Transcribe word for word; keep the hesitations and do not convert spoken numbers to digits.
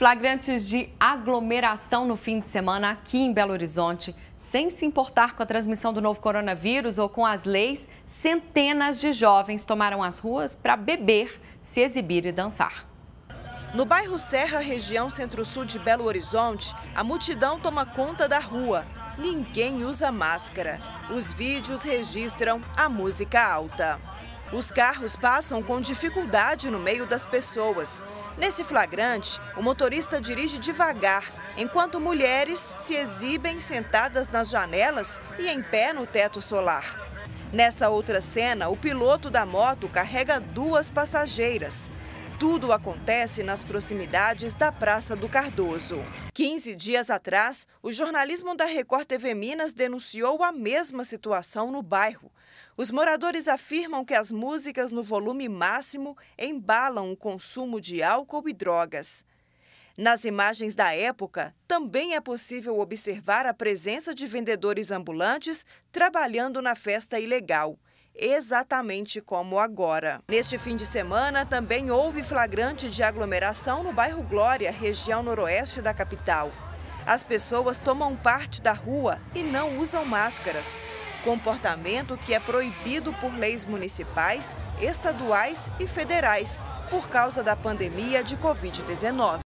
Flagrantes de aglomeração no fim de semana aqui em Belo Horizonte. Sem se importar com a transmissão do novo coronavírus ou com as leis, centenas de jovens tomaram as ruas para beber, se exibir e dançar. No bairro Serra, região centro-sul de Belo Horizonte, a multidão toma conta da rua. Ninguém usa máscara. Os vídeos registram a música alta. Os carros passam com dificuldade no meio das pessoas. Nesse flagrante, o motorista dirige devagar, enquanto mulheres se exibem sentadas nas janelas e em pé no teto solar. Nessa outra cena, o piloto da moto carrega duas passageiras. Tudo acontece nas proximidades da Praça do Cardoso. quinze dias atrás, o jornalismo da Record T V Minas denunciou a mesma situação no bairro. Os moradores afirmam que as músicas no volume máximo embalam o consumo de álcool e drogas. Nas imagens da época, também é possível observar a presença de vendedores ambulantes trabalhando na festa ilegal. Exatamente como agora. Neste fim de semana, também houve flagrante de aglomeração no bairro Glória, região noroeste da capital. As pessoas tomam parte da rua e não usam máscaras. Comportamento que é proibido por leis municipais, estaduais e federais, por causa da pandemia de Covid dezenove.